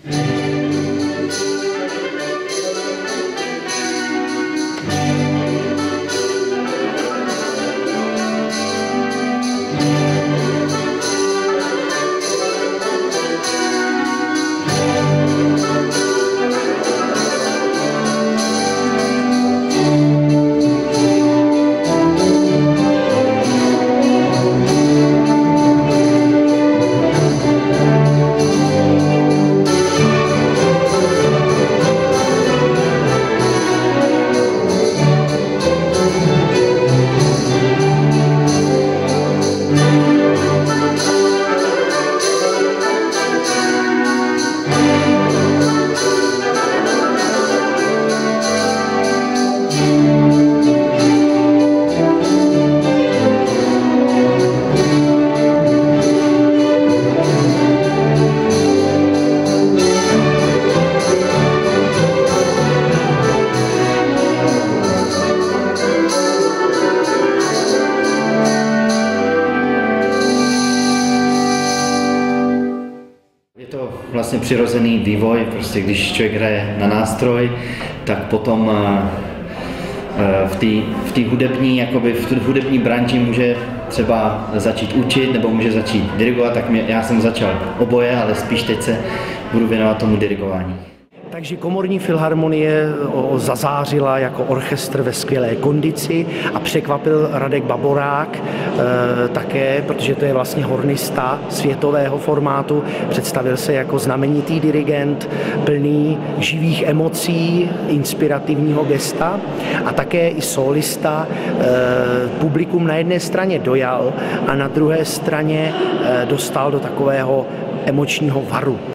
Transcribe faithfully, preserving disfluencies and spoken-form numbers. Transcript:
Vlastně přirozený vývoj, prostě když člověk hraje na nástroj, tak potom v té v té hudební, jakoby v té hudební branži může třeba začít učit nebo může začít dirigovat, tak mě, já jsem začal oboje, ale spíš teď se budu věnovat tomu dirigování. Takže Komorní filharmonie zazářila jako orchestr ve skvělé kondici a překvapil Radek Baborák e, také, protože to je vlastně hornista světového formátu. Představil se jako znamenitý dirigent, plný živých emocí, inspirativního gesta a také i solista. E, publikum na jedné straně dojal a na druhé straně e, dostal do takového emočního varu.